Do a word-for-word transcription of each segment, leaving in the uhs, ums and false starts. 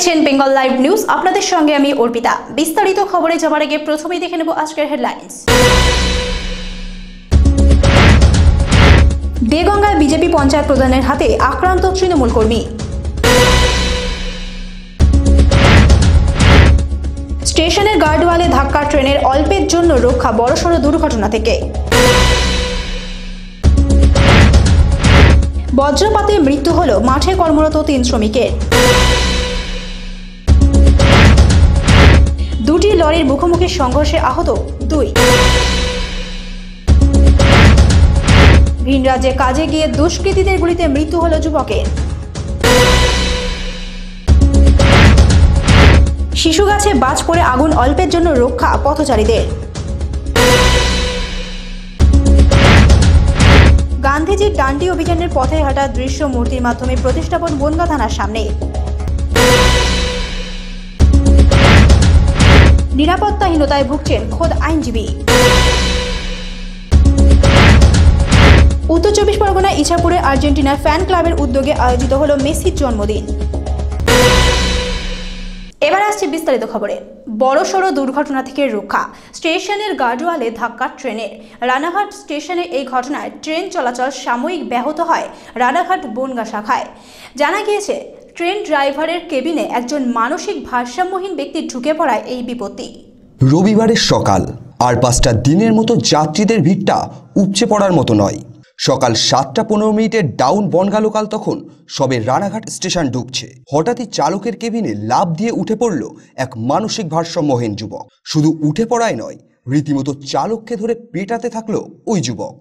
দেখছেন Bengal live news, আপনাদের সঙ্গে আমি অর্পিতা। বিস্তারিত খবরে যাওয়ার আগে প্রথমেই দেখে নেব আজকের হেডলাইন্স। দেগঙ্গায় বিজেপি পঞ্চায়েত প্রধানের হাতে আক্রান্ত তৃণমূল কর্মী। স্টেশনের গার্ডওয়ালে ধাক্কা, ট্রেনের অল্পের জন্য রক্ষা বড়সড় দুর্ঘটনা থেকে। বজ্রপাতে মৃত্যু হল মাঠে কর্মরত তিন শ্রমিকের। দুটি লরির মুখোমুখি সংঘর্ষে আহত দুই। ভিন রাজ্যে কাজে গিয়ে দুষ্কৃতীদের গুলিতে মৃত্যু হল যুবকের। শিশু গাছে বাজ পড়ে আগুন, অল্পের জন্য রক্ষা পথচারীদের। গান্ধীজির ডান্ডি অভিযানের পথে হাঁটা দৃশ্য মূর্তির মাধ্যমে প্রতিষ্ঠাপন বনগাঁ থানার সামনে। নিরাপত্তাহীনতায় ভুগছেন খোদ আইনজীবী। উত্তর চব্বিশ পরগনা ইছাপুরে আর্জেন্টিনার ফ্যান ক্লাবের উদ্যোগে আয়োজিত হল মেসির জন্মদিন। এবার আসছে বিস্তারিত খবরে। বড়সড় দুর্ঘটনা থেকে রক্ষা, স্টেশনের গার্ডওয়ালে ধাক্কা ট্রেনের। রানাঘাট স্টেশনে এই ঘটনায় ট্রেন চলাচল সাময়িক ব্যাহত হয় রানাঘাট বনগাঁ শাখায়। জানা গিয়েছে, ট্রেন ড্রাইভারের কেবিনে একজন মানসিক ভারসাম্যহীন ব্যক্তি ঢুকে পড়ায় এই বিপত্তি। রবিবারের সকাল আর পাঁচটা দিনের মতো যাত্রীদের ভিড়টা উপচে পড়ার মতো নয়। সকাল সাতটা পনেরো মিনিটের ডাউন বনগাঁ লোকাল তখন সবে রানাঘাট স্টেশন ঢুকছে। হঠাৎই চালকের কেবিনে লাফ দিয়ে উঠে পড়ল এক মানসিক ভারসাম্যহীন যুবক। শুধু উঠে পড়াই নয়, রীতিমতো চালককে ধরে পেটাতে থাকলো ওই যুবক।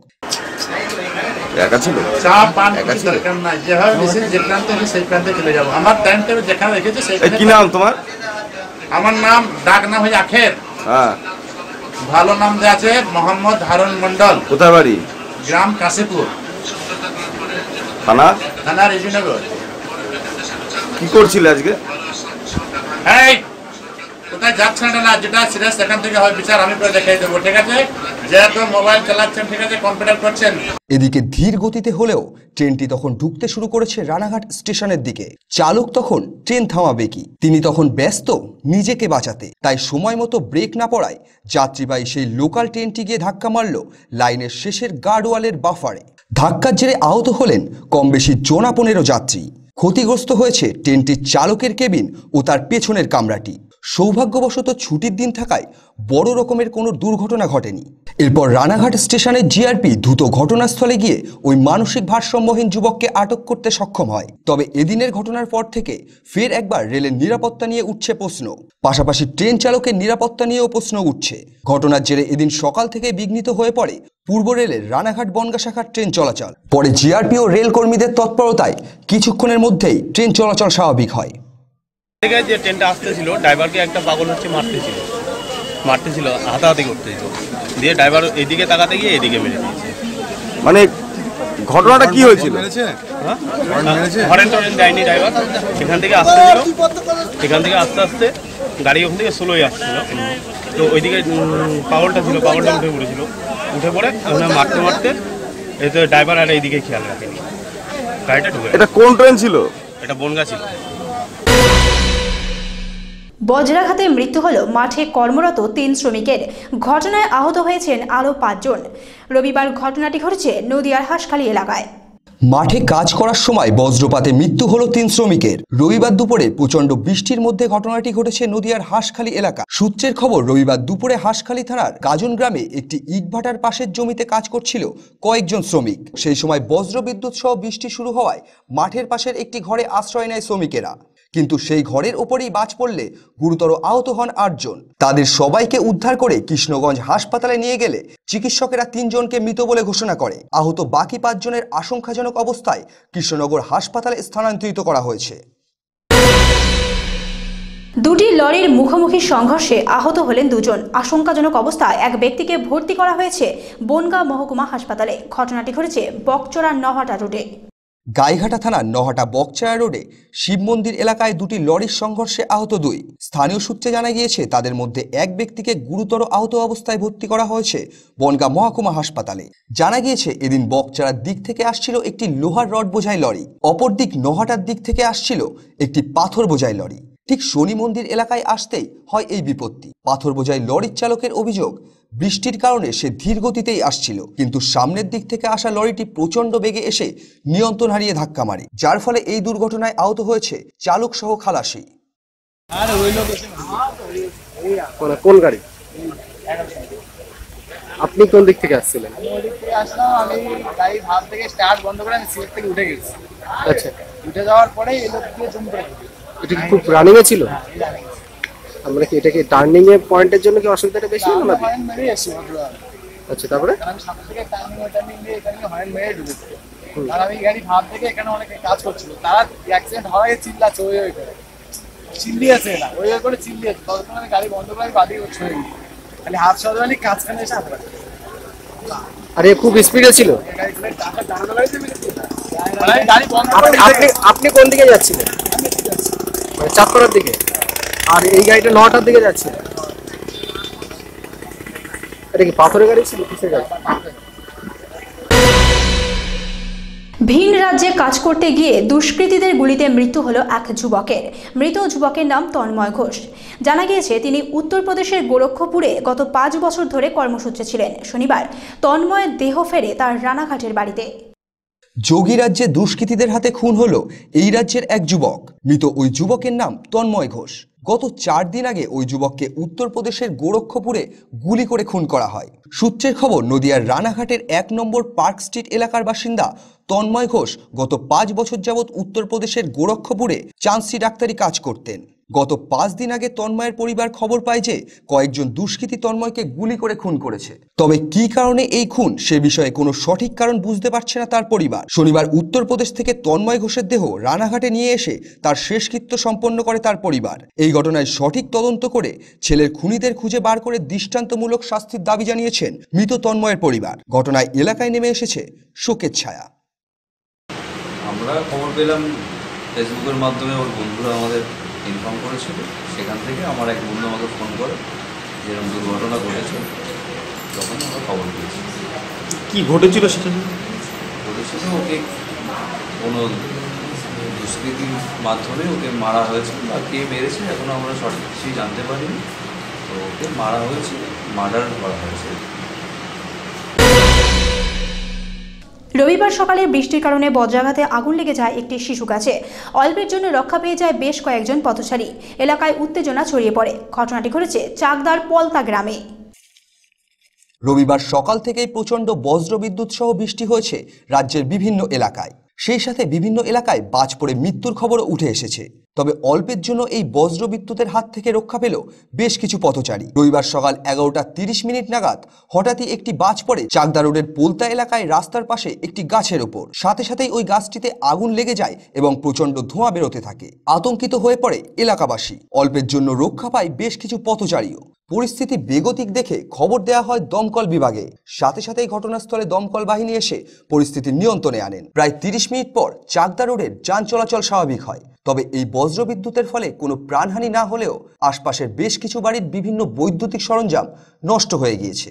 কি নাম তোমার? আমার নাম, ডাক নাম হচ্ছে আখের। হ্যাঁ, ভালো নাম দেওয়া আছে মোহাম্মদ হারুন মন্ডল। কোথায় বাড়ি? গ্রাম কাশীপুর, থানা থানা রেজিনগর। কি করছিলে আজকে? এই কোথায় যাচ্ছেন না, যেটা সিরিয়াস সেখান থেকে হয় বিচার আমি করে দেখাই দেবো, ঠিক আছে? যেহেতু মোবাইল চালাচ্ছেন, ঠিক আছে, কম্পিউটার করছেন। এদিকে ধীর গতিতে হলেও ট্রেনটি তখন ঢুকতে শুরু করেছে রানাঘাট স্টেশনের দিকে। চালক তখন ট্রেন থামাবে কি, তিনি তখন ব্যস্ত নিজেকে বাঁচাতে। তাই সময় মতো ব্রেক না পড়ায় যাত্রীবাহী সেই লোকাল ট্রেনটি গিয়ে ধাক্কা মারল লাইনের শেষের গার্ডওয়ালের বাফারে। ধাক্কার জেরে আহত হলেন কম বেশি জনা পনেরো যাত্রী। ক্ষতিগ্রস্ত হয়েছে ট্রেনটির চালকের কেবিন ও তার পেছনের কামরাটি। সৌভাগ্যবশত ছুটির দিন থাকায় বড় রকমের কোনো দুর্ঘটনা ঘটেনি। এরপর রানাঘাট স্টেশনের জিআরপি দ্রুত ঘটনাস্থলে গিয়ে ওই মানসিক ভারসাম্যহীন যুবককে আটক করতে সক্ষম হয়। তবে এদিনের ঘটনার পর থেকে ফের একবার রেলের নিরাপত্তা নিয়ে উঠছে প্রশ্ন, পাশাপাশি ট্রেন চালকের নিরাপত্তা নিয়েও প্রশ্ন উঠছে। ঘটনার জেরে এদিন সকাল থেকে বিঘ্নিত হয়ে পড়ে পূর্ব রেলের রানাঘাট বনগাঁ শাখার ট্রেন চলাচল। পরে জিআরপি ও রেল কর্মীদের তৎপরতায় কিছুক্ষণের মধ্যেই ট্রেন চলাচল স্বাভাবিক হয়। যে ট্রেনটা আসতেছিল, ড্রাইভারকে একটা পাগল হচ্ছে মারতেছিল মারতেছিল হাতাহাতি করতেছিল, দিয়ে ড্রাইভার এদিকে তাকাতে গিয়ে এদিকে মেরে দিয়েছে। মানে ঘটনাটা কি হয়েছিল? হরেন টরেন দেয়নি ড্রাইভার, সেখান থেকে আসতেছিল, সেখান থেকে আস্তে আস্তে গাড়ি ওখান থেকে স্লোই আসছিল। তো ওইদিকে পাগলটা ছিল, পাগলটা উঠে পড়েছিল, উঠে পড়ে ওখানে মারতে মারতে এতে ড্রাইভার আর এইদিকে খেয়াল রাখেনি, গাড়িটা ঢুকে। এটা কোন ট্রেন ছিল? এটা বনগাঁ ছিল। বজ্রাঘাতে মৃত্যু হল মাঠে কর্মরত তিন শ্রমিকের। ঘটনায় আহত হয়েছেন আরও পাঁচজন। রবিবার ঘটনাটি ঘটেছে নদিয়ার হাঁসখালী এলাকায়। মাঠে কাজ করার সময় বজ্রপাতে মৃত্যু হলো তিন শ্রমিকের। রবিবার দুপুরে প্রচন্ড বৃষ্টির মধ্যে ঘটনাটি ঘটেছে নদিয়ার হাঁসখালী এলাকা। সূত্রের খবর, রবিবার দুপুরে হাঁসখালী থানার গাজন গ্রামে একটি ইটভাটার পাশের জমিতে কাজ করছিল কয়েকজন শ্রমিক। সেই সময় বজ্রবিদ্যুৎ সহ বৃষ্টি শুরু হওয়ায় মাঠের পাশের একটি ঘরে আশ্রয় নেয় শ্রমিকেরা। কিন্তু সেই ঘরের ওপরেই বাজ পড়লে গুরুতর আহত হন আটজন। তাদের সবাইকে উদ্ধার করে কৃষ্ণগঞ্জ হাসপাতালে নিয়ে গেলে চিকিৎসকেরা তিনজনকে মৃত বলে ঘোষণা করে। আহত বাকি পাঁচজনের আশঙ্কাজনক অবস্থায় কৃষ্ণনগর হাসপাতালে স্থানান্তরিত করা হয়েছে। দুটি লরির মুখোমুখি সংঘর্ষে আহত হলেন দুজন। আশঙ্কাজনক অবস্থায় এক ব্যক্তিকে ভর্তি করা হয়েছে বনগাঁ মহকুমা হাসপাতালে। ঘটনাটি ঘটেছে বকচড়া নহাটা রোডে। গাইঘাটা থানার নহাটা বকচারা রোডে শিব মন্দির এলাকায় দুটি লরির সংঘর্ষে আহত দুই। স্থানীয় সূত্রে জানা গিয়েছে, তাদের মধ্যে এক ব্যক্তিকে গুরুতর আহত অবস্থায় ভর্তি করা হয়েছে বনগাঁ মহকুমা হাসপাতালে। জানা গিয়েছে, এদিন বকচারার দিক থেকে আসছিল একটি লোহার রড বোঝাই লরি, অপরদিক নহাটার দিক থেকে আসছিল একটি পাথর বোঝাই লরি। ঠিক শনি মন্দির এলাকায় আসতেই হয় এই বিপত্তি। পাথর বোঝাই লরির চালকের অভিযোগ, বৃষ্টির কারণে সে ধীর গতিতেই আসছিল, কিন্তু সামনের দিক থেকে আসা লরিটি প্রচন্ড বেগে এসে নিয়ন্ত্রণ হারিয়ে ধাক্কা মারে, যার ফলে এই দুর্ঘটনায় আহত হয়েছে চালক সহ খালাসি। কোন গাড়ি? আপনি কোন দিক থেকে আসছিলেন? আমি ওই দিক থেকে আসলাম, আমি গাড়ি ভাব থেকে স্টার্ট বন্ধ করে আমি সিট থেকে উঠে গেছি। আচ্ছা, উঠে যাওয়ার পরে এই লোক দিয়ে জুম করে দিল। এটা কি খুব রানিং এ ছিল? আমরা কি এটা কি টার্নিং এর পয়েন্টের জন্য কি অসুবিধাটা বেশি হলো না? হর্ন মেরে এসেছি ভদ্রভাবে। আচ্ছা, তারপরে কারণ আমি সামনে থেকে টার্নিং টার্নিং দিয়ে এখানে হর্ন মেরে ঢুকেছি। আর আমি গাড়ি ভাব থেকে এখানে অনেকে কাজ করছিল, তারা অ্যাক্সিডেন্ট হওয়ায় চিল্লাচ্ছে ওই ওই করে চিল্লিয়েছে না ওই ওই করে চিল্লিয়েছে। ততক্ষণ আমি গাড়ি বন্ধ করে বাদিকে ছড়ে গেছি, খালি হাত সরালি কাজখানে এসে হাত রাখছে। আরে খুব স্পিডে ছিল। আপনি কোন দিকে যাচ্ছিলেন? মানে চাঁদপাড়ার দিকে, আর এই গাড়িটা নটার দিকে যাচ্ছে। এটা কি পাথরের গাড়ি ছিল, কিসের গাড়ি? ভিন রাজ্যে কাজ করতে গিয়ে দুষ্কৃতীদের গুলিতে মৃত্যু হলো এক যুবকের। মৃত যুবকের নাম তন্ময় ঘোষ। জানা গিয়েছে তিনি উত্তরপ্রদেশের গোরক্ষপুরে গত পাঁচ বছর ধরে কর্মসূত্রে ছিলেন। শনিবার তন্ময়ের দেহ ফেরে তার রানাঘাটের বাড়িতে। যোগী রাজ্যে দুষ্কৃতীদের হাতে খুন হলো এই রাজ্যের এক যুবক। মৃত ওই যুবকের নাম তন্ময় ঘোষ। গত চার দিন আগে ওই যুবককে উত্তরপ্রদেশের গোরক্ষপুরে গুলি করে খুন করা হয়। সূত্রের খবর, নদিয়ার রানাঘাটের এক নম্বর পার্ক স্ট্রিট এলাকার বাসিন্দা তন্ময় ঘোষ গত পাঁচ বছর যাবৎ উত্তরপ্রদেশের গোরক্ষপুরে চান্সি ডাক্তারি কাজ করতেন। গত পাঁচ দিন আগে তন্ময়ের পরিবার খবর পায় যে কয়েকজন দুষ্কৃতী তন্ময়কে গুলি করে খুন করেছে। তবে কি কারণে এই খুন সে বিষয়ে কোনো সঠিক কারণ বুঝতে পারছে না তার পরিবার। শনিবার উত্তরপ্রদেশ থেকে তন্ময় ঘোষের দেহ রানাঘাটে নিয়ে এসে তার শেষকৃত্য সম্পন্ন করে তার পরিবার। এই ঘটনায় সঠিক তদন্ত করে ছেলের খুনিদের খুঁজে বার করে দৃষ্টান্তমূলক শাস্তির দাবি জানিয়েছেন মৃত তন্ময়ের পরিবার। ঘটনায় এলাকায় নেমে এসেছে শোকের ছায়া। আমরা খবর পেলাম ফেসবুকের মাধ্যমে, ওর বন্ধুরা আমাদের ইনফর্ম করেছিল। সেখান থেকে আমার এক বন্ধু আমাকে ফোন করে যেরকম দুর্ঘটনা ঘটেছে, তখন আমরা খবর পেয়েছি। কি ঘটেছিল সেটা? ঘটেছিল ওকে কোনো দুষ্কৃতির মাধ্যমে ওকে মারা হয়েছে, বা কে মেরেছে এখনও আমরা সঠিক কিছুই জানতে পারিনি। তো ওকে মারা হয়েছে, মার্ডার করা হয়েছে। রবিবার সকালে বৃষ্টির কারণে বজ্রাঘাতে আগুন লেগে যায় একটি শিশু গাছে। অল্পের জন্য রক্ষা পেয়ে যায় বেশ কয়েকজন পথচারী। এলাকায় উত্তেজনা ছড়িয়ে পড়ে। ঘটনাটি ঘটেছে চাকদার পলতা গ্রামে। রবিবার সকাল থেকেই প্রচণ্ড বজ্রবিদ্যুৎ সহ বৃষ্টি হয়েছে রাজ্যের বিভিন্ন এলাকায়। সেই সাথে বিভিন্ন এলাকায় বাজ পড়ে মৃত্যুর খবরও উঠে এসেছে। তবে অল্পের জন্য এই বজ্রবিদ্যুতের হাত থেকে রক্ষা পেল বেশ কিছু পথচারী। রবিবার সকাল এগারোটা তিরিশ মিনিট নাগাদ হঠাৎই একটি বাজ পড়ে চাকদা রোডের পোলতা এলাকায় রাস্তার পাশে একটি গাছের ওপর। সাথে সাথেই ওই গাছটিতে আগুন লেগে যায় এবং প্রচণ্ড ধোঁয়া বেরোতে থাকে। আতঙ্কিত হয়ে পড়ে এলাকাবাসী। অল্পের জন্য রক্ষা পায় বেশ কিছু পথচারীও। পরিস্থিতি বেগতিক দেখে খবর দেওয়া হয় দমকল বিভাগে। সাথে সাথেই ঘটনাস্থলে দমকল বাহিনী এসে পরিস্থিতি নিয়ন্ত্রণে আনেন। প্রায় তিরিশ মিনিট পর চাকদা রোডের যান চলাচল স্বাভাবিক হয়। তবে এই বজ্রবিদ্যুতের ফলে কোনো প্রাণহানি না হলেও আশপাশের বেশ কিছু বাড়ির বিভিন্ন বৈদ্যুতিক সরঞ্জাম নষ্ট হয়ে গিয়েছে।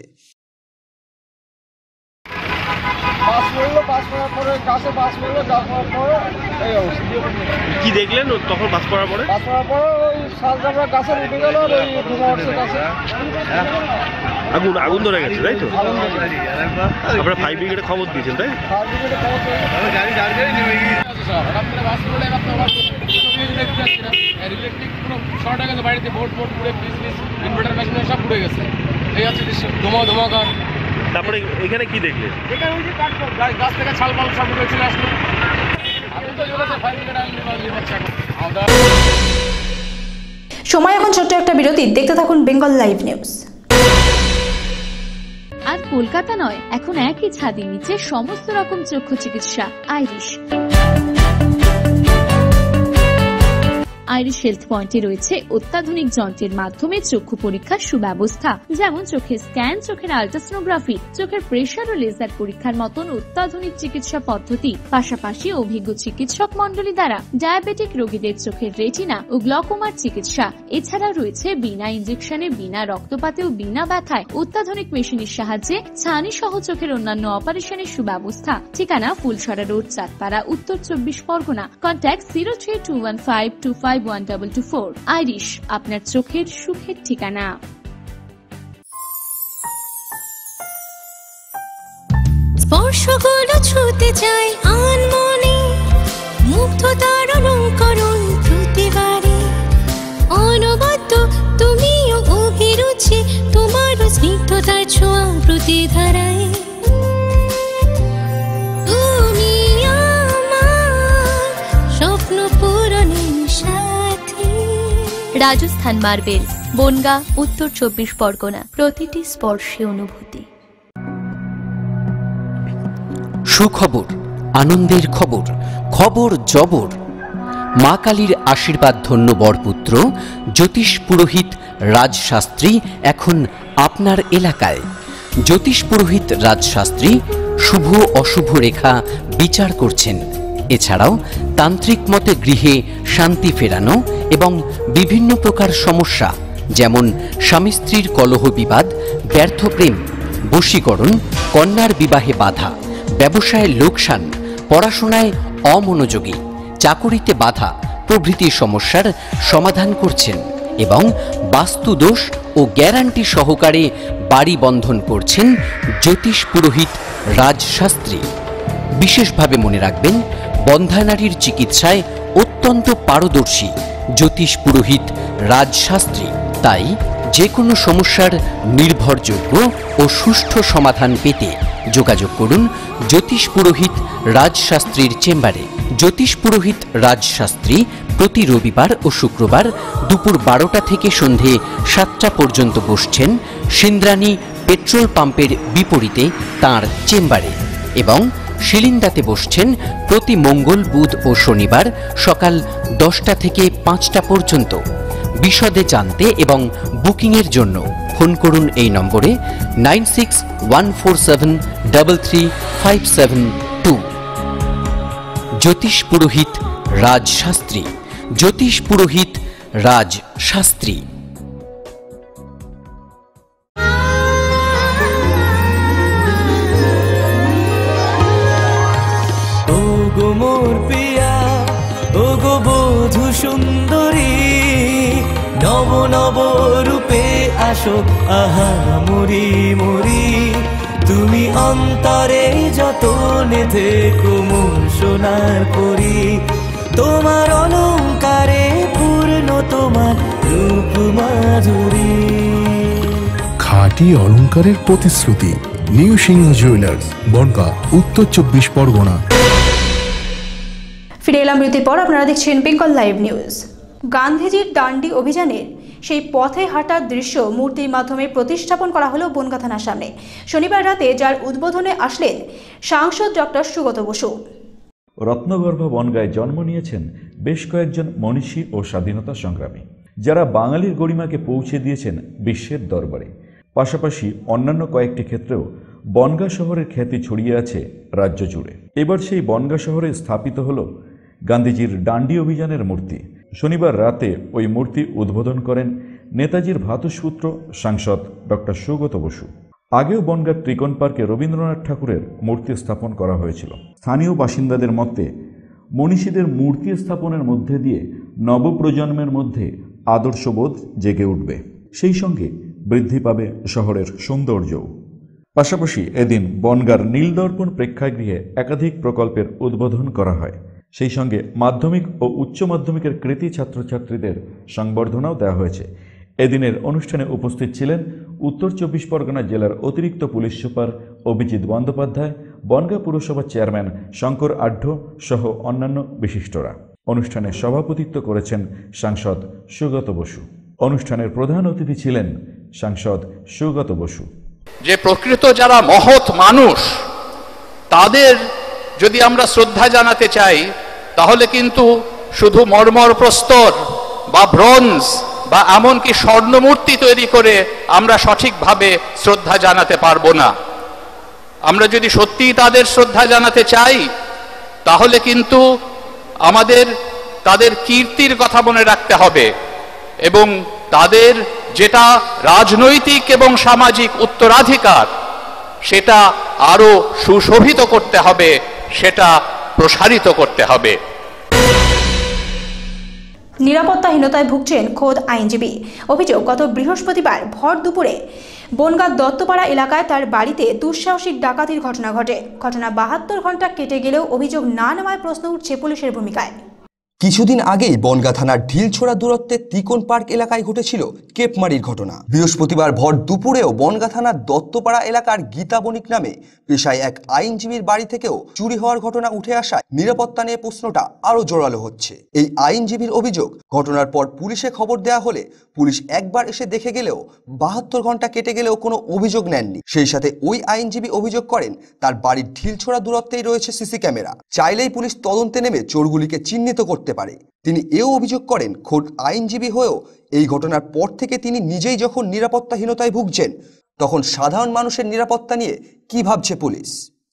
কি দেখলেন তখন বাস করার পরে? বাস করার পরে ওই সাজরা গাছের উঠে গেল, আর ওই ধোঁয়া উঠছে গাছে। আগুন আগুন ধরে গেছে, তাই তো? আপনারা ফায়ার ব্রিগেডে খবর দিয়েছেন, তাই? ফায়ার ব্রিগেডে খবর পেয়ে গাড়ি গাড়ি গাড়ি নেমে গিয়ে হঠাৎ করে বাস করলে এবার তো দেখতে যাচ্ছিলাম ইলেকট্রিক পুরো শর্ট হয়ে গেছে। বাড়িতে বোর্ড বোর্ড পুড়ে ফ্রিজ ফ্রিজ ইনভার্টার মেশিন সব পুড়ে গেছে। এই হচ্ছে দৃশ্য, ধোঁয়া ধোঁয়াকার। তারপরে এখানে কি দেখলেন? এখানে ওই যে কাঠ গাছ থেকে ছাল পাল সব উঠে চলে আসলো। আগুন তো জ্বলেছে, ফায়ার ব্রিগেড আনলে হচ্ছে এখন। সময় এখন ছোট্ট একটা বিরতি। দেখতে থাকুন বেঙ্গল লাইভ নিউজ। আর কলকাতা নয়, এখন একই ছাদের নিচে সমস্ত রকম চক্ষু চিকিৎসা। আইরিশ আইরিশ হেলথ পয়েন্টে রয়েছে অত্যাধুনিক যন্ত্রের মাধ্যমে চক্ষু পরীক্ষার সুব্যবস্থা, যেমন চোখের স্ক্যান, চোখের আল্ট্রাসোনোগ্রাফি, চোখের প্রেসার ও লেজার পরীক্ষার মতন অত্যাধুনিক চিকিৎসা পদ্ধতি। পাশাপাশি অভিজ্ঞ চিকিৎসক মন্ডলী দ্বারা ডায়াবেটিক রোগীদের চোখের রেটিনা ও গ্লকোমার চিকিৎসা। এছাড়া রয়েছে বিনা ইনজেকশনে, বিনা রক্তপাতে ও বিনা ব্যথায় অত্যাধুনিক মেশিনের সাহায্যে ছানি সহ চোখের অন্যান্য অপারেশনের সুব্যবস্থা। ঠিকানা ফুলসরা রোড, চাঁদপাড়া, উত্তর চব্বিশ Pargana. Contact zero three two one five two five one double two four. Iris, আপনার চোখের সুখের ঠিকানা। স্পর্শগুলো ছুতে চাই আনমনে, মুগ্ধতার অলঙ্করণ প্রতিবারে অনবদ্য, তুমিও অভিরুচি, তোমার স্নিগ্ধতার ছোঁয়া প্রতিধারায়। তুমি আমার স্বপ্ন পূরণের সাথী। রাজস্থান মার্বেল, বনগাঁ, উত্তর চব্বিশ পরগনা। প্রতিটি স্পর্শে অনুভূতি। সুখবর, আনন্দের খবর, খবর জবর। মা কালীর আশীর্বাদ ধন্য বরপুত্র জ্যোতিষ পুরোহিত রাজশাস্ত্রী এখন আপনার এলাকায়। জ্যোতিষ পুরোহিত রাজশাস্ত্রী শুভ অশুভ রেখা বিচার করছেন। এছাড়াও তান্ত্রিক মতে গৃহে শান্তি ফেরানো এবং বিভিন্ন প্রকার সমস্যা যেমন স্বামী স্ত্রীর কলহ বিবাদ, ব্যর্থ প্রেম, বশীকরণ, কন্যার বিবাহে বাধা, ব্যবসায় লোকসান, পড়াশোনায় অমনোযোগী, চাকুরিতে বাধা প্রভৃতি সমস্যার সমাধান করছেন এবং বাস্তুদোষ ও গ্যারান্টি সহকারে বাড়ি বন্ধন করছেন জ্যোতিষ পুরোহিত রাজশাস্ত্রী। বিশেষভাবে মনে রাখবেন, বন্ধ্যানারীর চিকিৎসায় অত্যন্ত পারদর্শী জ্যোতিষ পুরোহিত রাজশাস্ত্রী। তাই যে কোনো সমস্যার নির্ভরযোগ্য ও সুষ্ঠু সমাধান পেতে যোগাযোগ করুন জ্যোতিষ পুরোহিত রাজশাস্ত্রীর চেম্বারে। জ্যোতিষ পুরোহিত রাজশাস্ত্রী প্রতি রবিবার ও শুক্রবার দুপুর বারোটা থেকে সন্ধে সাতটা পর্যন্ত বসছেন সিন্দ্রানী পেট্রোল পাম্পের বিপরীতে তাঁর চেম্বারে এবং শিলিন্দাতে বসছেন প্রতি মঙ্গল, বুধ ও শনিবার সকাল দশটা থেকে পাঁচটা পর্যন্ত। বিশদে জানতে এবং বুকিংয়ের জন্য ফোন করুন এই নম্বরে nine six one four seven double three five seven two. জ্যোতিষ পুরোহিত রাজশাস্ত্রী, জ্যোতিষ পুরোহিত রাজশাস্ত্রী। ও গো মোর প্রিয়া, ও গো বধূ সুন্দরী, নব নব রূপে আসো আহা মরি মরি, তুমি অন্তরে যতনে থেকো মোর সোনার পরি, তোমার অলঙ্কারে পূর্ণ তোমার রূপ মাধুরী। খাঁটি অলঙ্কারের প্রতিশ্রুতি, নিউ সিংহ জুয়েলার্স, বনগাঁ, উত্তর চব্বিশ পরগনা। ফিরে এলাম বিরতির পর। আপনারা দেখছেন বেঙ্গল লাইভ নিউজ। গান্ধীজির দান্ডি অভিযানের সেই পথে হাঁটার দৃশ্য মূর্তির মাধ্যমে প্রতিস্থাপন করা হলো বনগাঁ থানার সামনে শনিবার রাতে, যার উদ্বোধনে আসলেন সাংসদ ডক্টর সুগত বসু। রত্নগর্ভ বনগাঁয় জন্ম নিয়েছেন বেশ কয়েকজন মনীষী ও স্বাধীনতা সংগ্রামী, যারা বাঙালির গরিমাকে পৌঁছে দিয়েছেন বিশ্বের দরবারে। পাশাপাশি অন্যান্য কয়েকটি ক্ষেত্রেও বনগাঁ শহরের খ্যাতি ছড়িয়ে আছে রাজ্য জুড়ে। এবার সেই বনগাঁ শহরে স্থাপিত হল গান্ধীজির ডান্ডি অভিযানের মূর্তি। শনিবার রাতে ওই মূর্তি উদ্বোধন করেন নেতাজির ভ্রাতুষ্পুত্র সাংসদ ডক্টর সুগত বসু। আগেও বনগাঁ ত্রিকোণ পার্কে রবীন্দ্রনাথ ঠাকুরের মূর্তি স্থাপন করা হয়েছিল। স্থানীয় বাসিন্দাদের মতে মনীষীদের মূর্তি স্থাপনের মধ্যে দিয়ে নবপ্রজন্মের মধ্যে আদর্শবোধ জেগে উঠবে, সেই সঙ্গে বৃদ্ধি পাবে শহরের সৌন্দর্যও। পাশাপাশি এদিন বনগাঁর নীলদর্পণ প্রেক্ষাগৃহে একাধিক প্রকল্পের উদ্বোধন করা হয়। সেই সঙ্গে মাধ্যমিক ও উচ্চ মাধ্যমিকের কৃতী ছাত্রছাত্রীদের সংবর্ধনাও দেওয়া হয়েছে। এদিনের অনুষ্ঠানে উপস্থিত ছিলেন উত্তর চব্বিশ পরগনা জেলার অতিরিক্ত পুলিশ সুপার অভিজিৎ বন্দ্যোপাধ্যায়, বনগাঁ পুরসভার চেয়ারম্যান শঙ্কর আঢ্য সহ অন্যান্য বিশিষ্টরা। অনুষ্ঠানে সভাপতিত্ব করেছেন সাংসদ সুগত বসু। অনুষ্ঠানের প্রধান অতিথি ছিলেন সাংসদ সুগত বসু। যে প্রকৃত যারা মহৎ মানুষ, তাদের যদি আমরা শ্রদ্ধা জানাতে চাই, তাহলে কিন্তু শুধু মর্মর প্রস্তর বা ব্রোঞ্জ বা এমনকি স্বর্ণমূর্তি তৈরি করে আমরা সঠিকভাবে শ্রদ্ধা জানাতে পারবো না। আমরা যদি সত্যিই তাদের শ্রদ্ধা জানাতে চাই, তাহলে কিন্তু আমাদের তাদের কীর্তির কথা মনে রাখতে হবে এবং তাদের যেটা রাজনৈতিক এবং সামাজিক উত্তরাধিকার, সেটা আরো সুশোভিত করতে হবে, সেটা প্রসারিত করতে হবে। নিরাপত্তাহীনতায় ভুগছেন খোদ আইনজীবী। অভিযোগ, গত বৃহস্পতিবার ভর দুপুরে বনগাঁ দত্তপাড়া এলাকায় তার বাড়িতে দুঃসাহসিক ডাকাতির ঘটনা ঘটে। ঘটনা বাহাত্তর ঘন্টা কেটে গেলেও অভিযোগ না নেওয়ায় প্রশ্ন উঠছে পুলিশের ভূমিকায়। কিছুদিন আগেই বনগাঁ থানার ঢিলছোড়া দূরত্বে তিকোন পার্ক এলাকায় ঘটেছিল কেপমারির ঘটনা। বৃহস্পতিবার ভর দুপুরেও বনগাঁ থানার দত্তপাড়া এলাকার গীতা বণিক নামে পেশায় এক আইনজীবীর বাড়ি থেকেও চুরি হওয়ার ঘটনা উঠে আসায় নিরাপত্তা নিয়ে প্রশ্নটা আরো জোরালো হচ্ছে। এই আইনজীবীর অভিযোগ, ঘটনার পর পুলিশে খবর দেওয়া হলে পুলিশ একবার এসে দেখে গেলেও বাহাত্তর ঘন্টা কেটে গেলেও কোনো অভিযোগ নেননি। সেই সাথে ওই আইনজীবী অভিযোগ করেন তার বাড়ির ঢিলছোড়া দূরত্বেই রয়েছে সিসি ক্যামেরা, চাইলেই পুলিশ তদন্তে নেমে চোরগুলিকে চিহ্নিত করতে পারে। তিনি এও অভিযোগ করেন খোদ আইনজীবী হয়েও এই ঘটনার পর থেকে তিনি নিজেই যখন নিরাপত্তাহীনতায় ভুগছেন, তখন সাধারণ মানুষের নিরাপত্তা নিয়ে কি ভাবছে পুলিশ।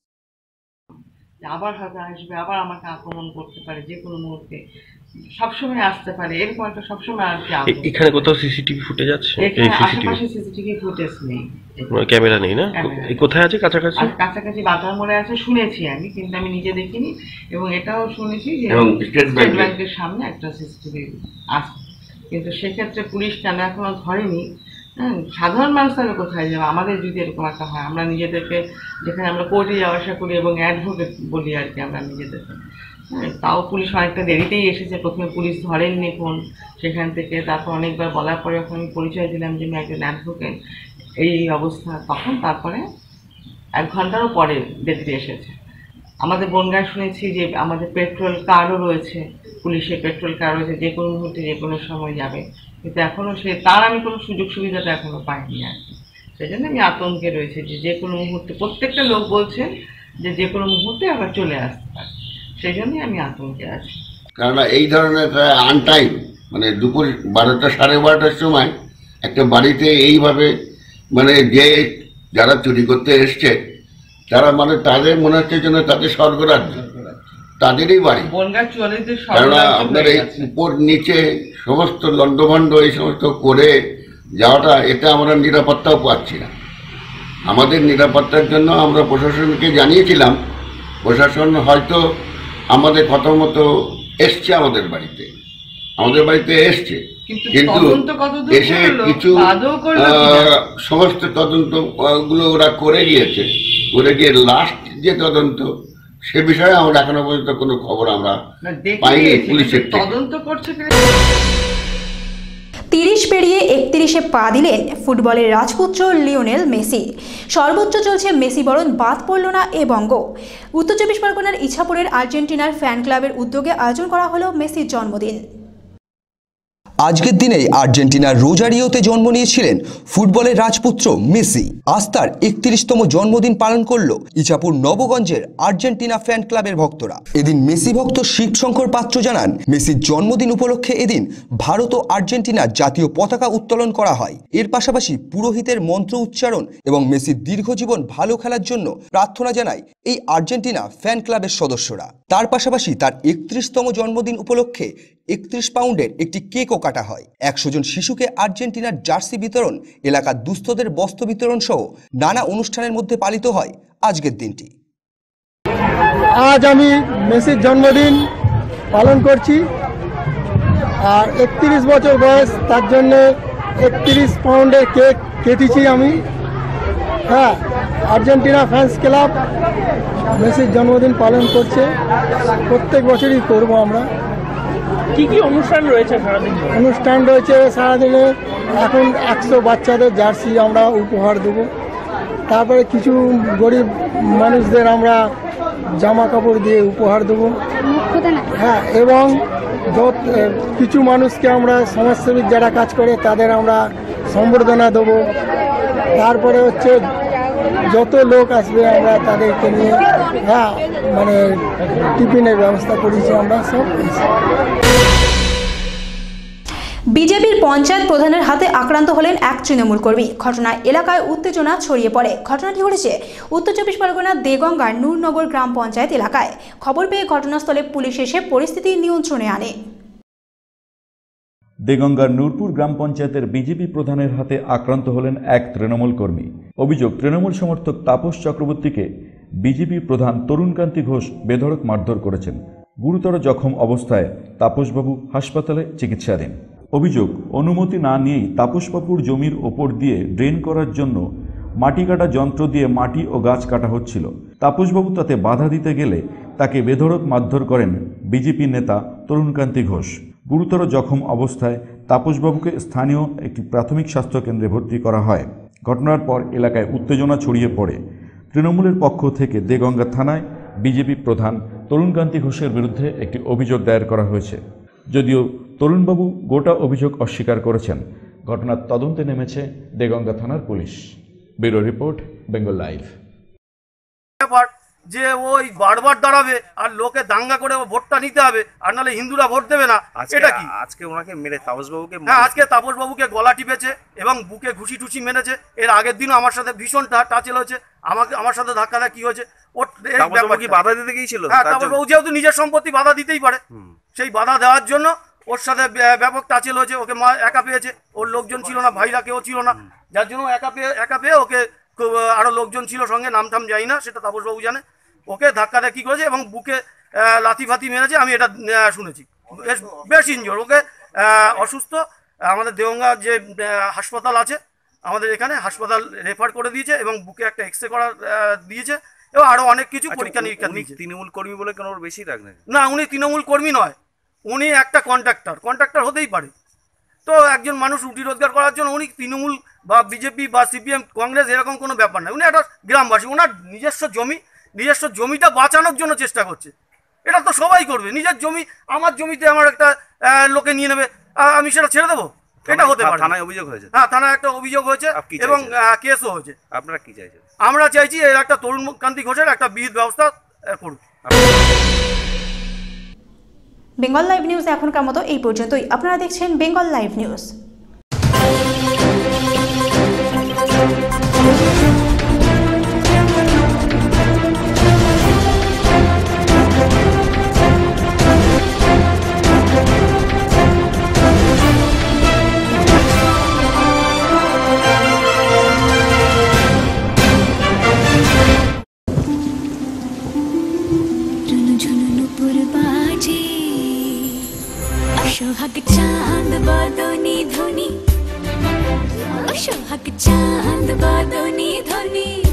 আবার হয়তো আসবে, আবার আমাকে আক্রমণ করতে পারে, যে কোনো মুহূর্তে সবসময় আসতে পারে, এরকম একটা সবসময় আর কি। এখানে কোথাও সিসিটিভি ফুটেজ আছে? এই আশেপাশে সিসিটিভি ফুটেজ নেই, ক্যামেরা নেই না? কোথায় আছে? কাছাকাছি কাছাকাছি বাজার মোড়ে আছে শুনেছি আমি, কিন্তু আমি নিজে দেখিনি। এবং এটাও শুনেছি যে স্টেট ব্যাংকের সামনে একটা সিসিটিভি আছে, কিন্তু সেক্ষেত্রে পুলিশ কেন এখনো ধরেনি। হ্যাঁ, সাধারণ মানুষ তাহলে কোথায় যাবে? আমাদের যদি এরকম একটা হয়, আমরা নিজেদেরকে যেখানে আমরা কোর্টে যাওয়া আসা করি এবং অ্যাডভোকেট বলি আর কি আমরা নিজেদেরকে, হ্যাঁ, তাও পুলিশ অনেকটা দেরিতেই এসেছে। প্রথমে পুলিশ ধরেননি ফোন সেখান থেকে, তারপর অনেকবার বলার পরে যখন আমি পরিচয় দিলাম যে আমি একজন অ্যাডভোকেট, এই অবস্থা, তখন তারপরে এক ঘন্টারও পরে দেখতে এসেছে। আমাদের বনগাঁয় শুনেছি যে আমাদের পেট্রোল কারও রয়েছে, পুলিশের পেট্রোল কার রয়েছে, যে কোনো মুহূর্তে যে কোনো সময় যাবে, কিন্তু এখনও সে তার আমি কোনো সুযোগ সুবিধাটা এখনও পাইনি আর কি। সেই জন্য আমি আতঙ্কে রয়েছে যে যে কোনো মুহূর্তে, প্রত্যেকটা লোক বলছেন যে যে কোনো মুহূর্তে আবার চলে আসতে পারে, সেই জন্যই আমি আতঙ্কে আছি। কেননা এই ধরনের আনটাইম, মানে দুপুর বারোটা সাড়ে বারোটার সময় একটা বাড়িতে এইভাবে মানে যে যারা চুরি করতে এসছে তারা মানে তাদের মনে হচ্ছে যেন তাদের স্বর্গরাজ্য, তাদেরই বাড়ি। কেননা আপনার এই উপর নিচে সমস্ত লন্ডভন্ড এই সমস্ত করে যাওয়াটা, এটা আমরা নিরাপত্তাও পাচ্ছি না। আমাদের নিরাপত্তার জন্য আমরা প্রশাসনকে জানিয়েছিলাম, প্রশাসন হয়তো আমাদের কথা মতো এসছে আমাদের বাড়িতে, আমাদের বাড়িতে এসছে, কিন্তু এসে কিছু সমস্ত তদন্ত গুলো ওরা করে গিয়েছে, করে গিয়ে লাস্ট যে তদন্ত সে বিষয়ে আমরা এখনো পর্যন্ত কোনো খবর আমরা পাইনি পুলিশের তদন্ত করছে। তিরিশ পেরিয়ে একত্রিশে পা দিলেন ফুটবলের রাজপুত্র লিওনেল মেসি। সর্বোচ্চ চলছে মেসি বরণ বাদ পড়ল না এ বঙ্গ। উত্তর চব্বিশ পরগনার ইছাপুরের আর্জেন্টিনার ফ্যান ক্লাবের উদ্যোগে আয়োজন করা হলো মেসির জন্মদিন। আজকের দিনেই আর্জেন্টিনার রোজারিওতে জন্ম নিয়েছিলেন ফুটবলের রাজপুত্র মেসি। আজ তার একত্রিশতম জন্মদিন পালন করল ইছাপুর নবগঞ্জের আর্জেন্টিনা ফ্যান ক্লাবের ভক্তরা। এদিন মেসি ভক্ত শিবশঙ্কর পাত্র জানান, মেসির জন্মদিন উপলক্ষে এদিন ভারত ও আর্জেন্টিনার জাতীয় পতাকা উত্তোলন করা হয়। এর পাশাপাশি পুরোহিতের মন্ত্র উচ্চারণ এবং মেসির দীর্ঘজীবন ভালো খেলার জন্য প্রার্থনা জানায় এই আর্জেন্টিনা ফ্যান ক্লাবের সদস্যরা। তার পাশাপাশি তার একত্রিশতম জন্মদিন উপলক্ষে একত্রিশ পাউন্ডের একটি কেকও কাটা হয়। একশো জন শিশুকে আর্জেন্টিনার জার্সি বিতরণ, এলাকার দুস্থদের বস্ত্র বিতরণ সহ নানা অনুষ্ঠানের মধ্যে পালিত হয় আজকের দিনটি। আজ আমি মেসির জন্মদিন পালন করছি, আর একত্রিশ বছর বয়স, তার জন্য একত্রিশ পাউন্ডের কেক কেটেছি আমি। হ্যাঁ, আর্জেন্টিনা ফ্যান্স ক্লাব মেসির জন্মদিন পালন করছে, প্রত্যেক বছরই করব আমরা। কি কি অনুষ্ঠান রয়েছে সারাদিন? অনুষ্ঠান রয়েছে সারাদিনে, এখন একশো বাচ্চাদের জার্সি আমরা উপহার দেবো, তারপরে কিছু গরিব মানুষদের আমরা জামা কাপড় দিয়ে উপহার দেবো। হ্যাঁ, এবং যত কিছু মানুষকে আমরা সমাজসেবী যারা কাজ করে তাদের আমরা সম্বর্ধনা দেবো। তারপরে হচ্ছে যত লোক আসবে আমরা তাদেরকে নিয়ে হ্যাঁ মানে টিফিনের ব্যবস্থা করেছি আমরা সব। বিজেপির পঞ্চায়েত প্রধানের হাতে আক্রান্ত হলেন এক তৃণমূল কর্মী। ঘটনায় এলাকায় উত্তেজনা ছড়িয়ে পড়ে। ঘটনাটি ঘটেছে উত্তর চব্বিশ পরগনার দেগঙ্গার নূরনগর গ্রাম পঞ্চায়েত এলাকায়। খবর পেয়ে ঘটনাস্থলে পুলিশ এসে পরিস্থিতি নিয়ন্ত্রণে আনে। দেগঙ্গার নূরপুর গ্রাম পঞ্চায়েতের বিজেপি প্রধানের হাতে আক্রান্ত হলেন এক তৃণমূল কর্মী। অভিযোগ, তৃণমূল সমর্থক তাপস চক্রবর্তীকে বিজেপি প্রধান তরুণকান্তি ঘোষ বেধড়ক মারধর করেছেন। গুরুতর জখম অবস্থায় তাপসবাবু হাসপাতালে চিকিৎসাধীন। অভিযোগ, অনুমতি না নিয়েই তাপসবাবুর জমির ওপর দিয়ে ড্রেন করার জন্য মাটি কাটা যন্ত্র দিয়ে মাটি ও গাছ কাটা হচ্ছিল। তাপসবাবু তাতে বাধা দিতে গেলে তাকে বেধড়ক মারধর করেন বিজেপি নেতা তরুণকান্তি ঘোষ। গুরুতর জখম অবস্থায় তাপসবাবুকে স্থানীয় একটি প্রাথমিক স্বাস্থ্য কেন্দ্রে ভর্তি করা হয়। ঘটনার পর এলাকায় উত্তেজনা ছড়িয়ে পড়ে। তৃণমূলের পক্ষ থেকে দেগঙ্গা থানায় বিজেপি প্রধান তরুণকান্তি ঘোষের বিরুদ্ধে একটি অভিযোগ দায়ের করা হয়েছে। যদিও তরুণবাবু গোটা অভিযোগ অস্বীকার করেছেন। ঘটনার তদন্তে নেমেছে দেগঙ্গা থানার police. Bureau report, Bengal live. যে ওই বারবার দাঁড়াবে আর লোকে দাঙ্গা করে ভোটটা নিতে হবে, আর নাহলে হিন্দুরা ভোট দেবে না, এটা কি? আজকে ওনাকে মেরে তাপসবাবুকে, হ্যাঁ আজকে তাপসবাবুকে গলা টিপেছে এবং বুকে ঘুষি টুসি মেরেছে। এর আগের দিনও আমার সাথে ভীষণ টাচেল হয়েছে, আমাকে আমার সাথে ধাক্কা দেয় কি হয়েছে। ওর কি বাধা দিতে গিয়েছিল? হ্যাঁ, তাপসবাবু যেহেতু নিজের সম্পত্তি বাধা দিতেই পারে, সেই বাধা দেওয়ার জন্য ওর সাথে ব্যাপক টাচেল হয়েছে। ওকে মা একা পেয়েছে, ওর লোকজন ছিল না, ভাইরা কেউ ছিল না, যার জন্য একা পেয়ে একা পেয়ে ওকে আরো লোকজন ছিল সঙ্গে, নাম টাম যাই না, সেটা তাপসবাবু জানে। ওকে ধাক্কা দিয়ে কি করেছে এবং বুকে লাথি ফাতি মেরেছে, আমি এটা শুনেছি। বেশ বেশ ইনজোর, ওকে অসুস্থ। আমাদের দেগঙ্গা যে হাসপাতাল আছে আমাদের এখানে, হাসপাতাল রেফার করে দিয়েছে এবং বুকে একটা এক্স রে করা দিয়েছে এবং আরো অনেক কিছু পরীক্ষা নিরীক্ষা দিয়েছে। তৃণমূল কর্মী বলে কেন ওর বেশি রাগ নাকি? না, উনি তৃণমূল কর্মী নয়, উনি একটা কন্ট্রাক্টর। কন্ট্রাক্টর হতেই পারে তো, একজন মানুষ রুটি রোজগার করার জন্য। উনি তৃণমূল বা বিজেপি বা সিপিএম কংগ্রেস এরকম কোনো ব্যাপার না, উনি একটা গ্রামবাসী। ওনার নিজস্ব জমি, নিজস্ব জমিটা বাঁচানোর জন্য চেষ্টা করছে। এটা তো সবাই করবে, নিজের জমি। আমার জমিতে আমার একটা লোকে নিয়ে নেবে, আমি সেটা ছেড়ে দেবো? এটা হতে পারে। থানায় অভিযোগ হয়েছে? হ্যাঁ, থানায় একটা অভিযোগ হয়েছে এবং কেসও হয়েছে। আপনারা কি চাইছেন? আমরা চাইছি এর একটা তরুণকান্তি ঘোষের একটা বিহিত ব্যবস্থা করুন। বেঙ্গল লাইভ নিউজ এখনকার মতো এই পর্যন্তই। আপনারা দেখছেন বেঙ্গল লাইভ নিউজ। সোহাগ চাঁদ বদনি ধ্বনি, সোহাগ চাঁদ বদনি ধ্বনি।